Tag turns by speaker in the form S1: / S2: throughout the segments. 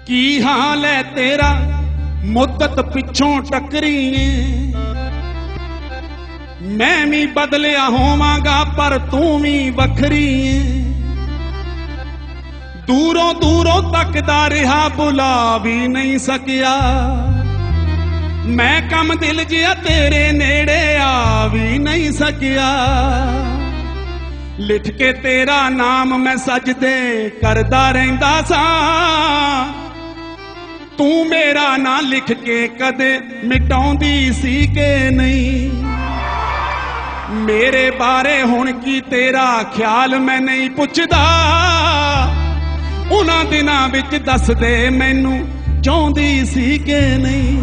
S1: की हाल है तेरा मुद्दत पिछों टकरी मैं भी बदलिया होवांगा पर तू भी वखरी दूरों दूरों तकदा रहा बुला भी नहीं सकिया मैं कम दिल जिया तेरे नेड़े आ भी नहीं सकिया लिख के तेरा नाम मैं सजदे करदा रहिंदा सा तू मेरा ना लिख के कदे मिटाउंदी सी के नहीं मेरे बारे हुण की तेरा ख्याल मैं नहीं पुछदा उन्हां दिनां विच दस दे मैनू चाहुंदी सी के नहीं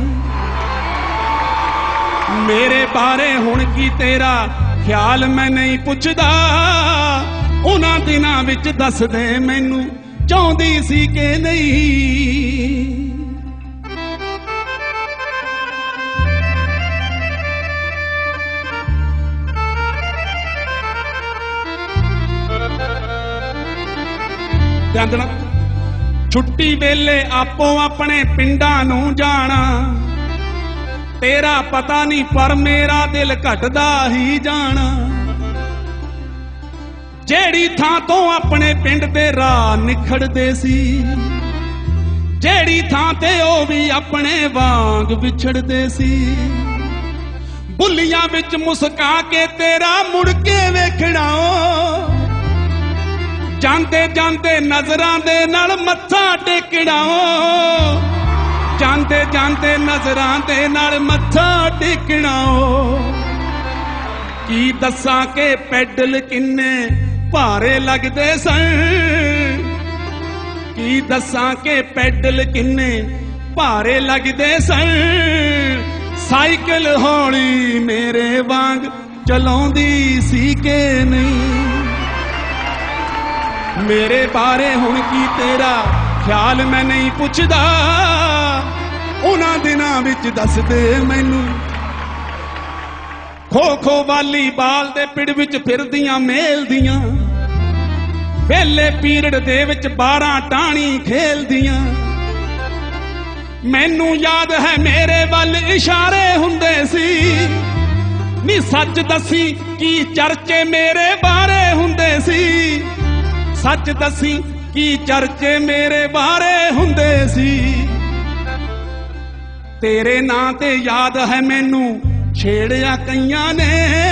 S1: मेरे बारे हुण की तेरा ख्याल मैं नहीं पुछदा उन्हां दिनां विच दस दे मैनू चाहुंदी सी के नहीं छुट्टी वेले आपो अपने पिंडां नूं जाना तेरा पता नहीं पर मेरा दिल घटदा ही जाना जेड़ी थां तो अपने पिंड दे राह निखड़दे सी जेड़ी थां ते ओ भी अपने वांग विछड़दे सी बुलियां विच मुस्का के तेरा मुड़ के वेखना जांदे जांदे नजरां दे नाल मत्था टेकना जांदे जांदे नजरां दे नाल मत्था टेकना की दसां के पैडल किन्ने भारे लगदे सन की दसां के पैडल किन्ने भारे लगदे सन साइकिल हौली मेरे वांग चलाउंदी सी के नहीं मेरे बारे हुण की तेरा ख्याल मैं नहीं पुछदा उन्हां दिनां विच दस दे मैनू खो खो वाली बाल दे पिड़ विच फिरदियां मेल दियां वेले पीरियड दे विच 12 टाणी खेलदियां मैनू याद है मेरे वल इशारे हुंदे सी नी सच दसी की चर्चे मेरे बारे हुंदे सी सच दसी की चर्चे मेरे बारे हुंदे सी तेरे नां ते याद है मैनू छेड़िया कईयां ने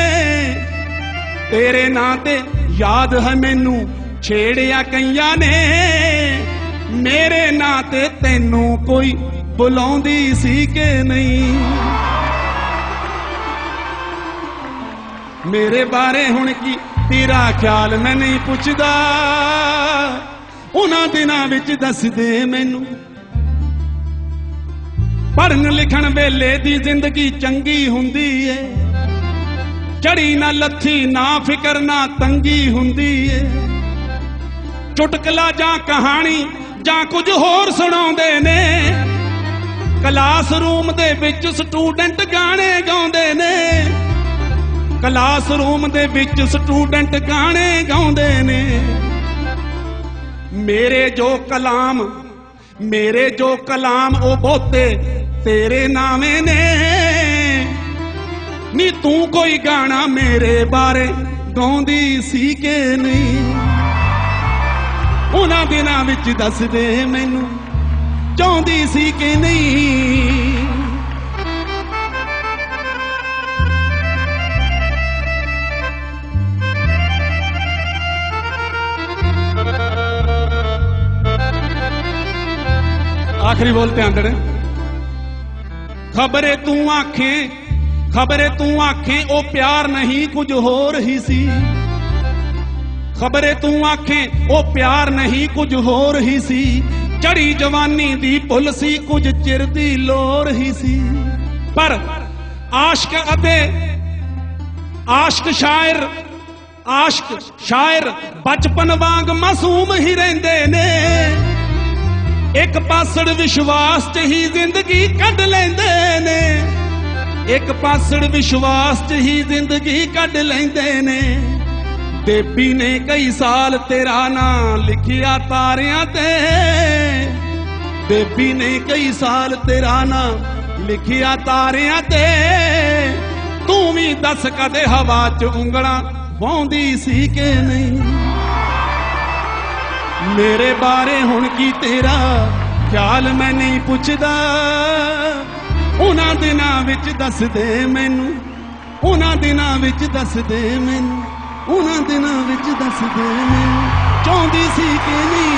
S1: तेरे नां ते याद है मैनू छेड़िया कईयां ने मेरे नां ते तैनू कोई बुलाउंदी सी के नहीं मेरे बारे हुण की तेरा ख्याल मैं नहीं पुछदा उन्हां दिनां विच दस दे मैनू पढ़न लिखण वेले दी जिंदगी चंगी हुंदी है चढ़ी ना लथी ना फिकर ना तंगी हुंदी है चुटकला जां कहानी जां कुछ होर सुणाउंदे ने क्लास रूम दे विच स्टूडेंट गाने गाउंदे ने क्लास रूम दे विच स्टूडेंट गाने गाउंदे ने मेरे जो कलाम ओ बहुते तेरे नामे ने नी तू कोई गाना मेरे बारे गाउंदी सी के नहीं उन्हां दिनां विच दस दे मैनू चाहुंदी सी के नहीं आखिरी बोलते हैं अंदर खबरे तू आखें ओ प्यार नहीं कुछ होर ही सी खबरे तू आखें ओ प्यार नहीं कुछ होर ही सी चढ़ी जवानी दी पुल सी कुछ चिर दी लोर ही सी पर आशिक शायर बचपन वांग मासूम ही रहंदे ने एक पासड़ विश्वास च ही जिंदगी कढ लैंदे ने एक पासड़ विश्वास च ही जिंदगी कढ लैंदे ने देवी ने कई साल तेरा नां लिखिया तारियां ते ਬੇਬੀ ਨੇ ਕਈ ਸਾਲ ਤੇਰਾ ਨਾਂ ਲਿਖਿਆ ਤਾਰਿਆਂ ਤੇ, ਤੂੰ ਵੀ ਦੱਸ ਕਦੇ ਹਵਾ 'ਚ ਉਂਗਲਾਂ ਵਾਉਂਦੀ ਸੀ ਕਿ ਨਹੀਂ। ਮੇਰੇ ਬਾਰੇ ਹੁਣ ਕੀ ਤੇਰਾ ਖਿਆਲ ਮੈਂ ਨਹੀਂ ਪੁੱਛਦਾ, ਉਹਨਾਂ ਦਿਨਾਂ ਵਿੱਚ ਦੱਸ ਦੇ ਮੈਨੂੰ, ਉਹਨਾਂ ਦਿਨਾਂ ਵਿੱਚ ਦੱਸ ਦੇ ਮੈਨੂੰ, ਉਹਨਾਂ ਦਿਨਾਂ ਵਿੱਚ ਦੱਸ ਦੇ ਮੈਨੂੰ, ਚਾਹੁੰਦੀ ਸੀ ਕਿ ਨਹੀਂ